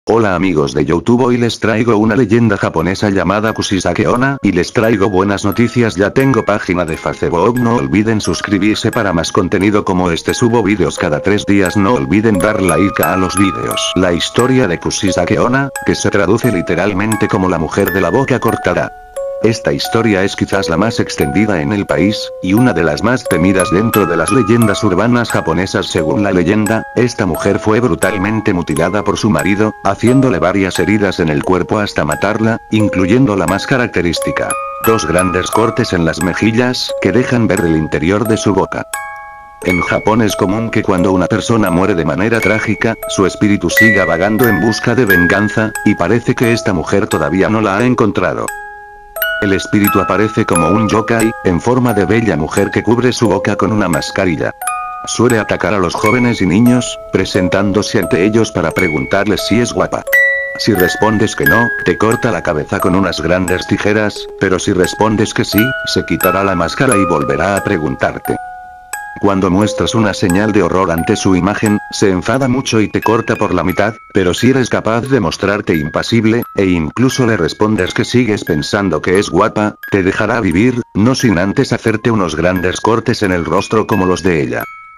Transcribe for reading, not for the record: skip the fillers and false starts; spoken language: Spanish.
Hola amigos de YouTube, hoy les traigo una leyenda japonesa llamada Kushisake Onna y les traigo buenas noticias, ya tengo página de Facebook, no olviden suscribirse para más contenido como este, subo vídeos cada 3 días, no olviden dar like a los vídeos. La historia de Kushisake Onna, que se traduce literalmente como la mujer de la boca cortada. Esta historia es quizás la más extendida en el país, y una de las más temidas dentro de las leyendas urbanas japonesas. Según la leyenda, esta mujer fue brutalmente mutilada por su marido, haciéndole varias heridas en el cuerpo hasta matarla, incluyendo la más característica: 2 grandes cortes en las mejillas, que dejan ver el interior de su boca. En Japón es común que cuando una persona muere de manera trágica, su espíritu siga vagando en busca de venganza, y parece que esta mujer todavía no la ha encontrado. El espíritu aparece como un yokai, en forma de bella mujer que cubre su boca con una mascarilla. Suele atacar a los jóvenes y niños, presentándose ante ellos para preguntarles si es guapa. Si respondes que no, te corta la cabeza con unas grandes tijeras, pero si respondes que sí, se quitará la máscara y volverá a preguntarte. Cuando muestras una señal de horror ante su imagen, se enfada mucho y te corta por la mitad, pero si eres capaz de mostrarte impasible, e incluso le respondes que sigues pensando que es guapa, te dejará vivir, no sin antes hacerte unos grandes cortes en el rostro como los de ella.